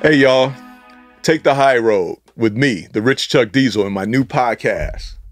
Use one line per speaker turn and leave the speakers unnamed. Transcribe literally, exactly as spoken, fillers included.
Hey, y'all. Take the high road with me, the Rich Chuck Diesel, in my new podcast.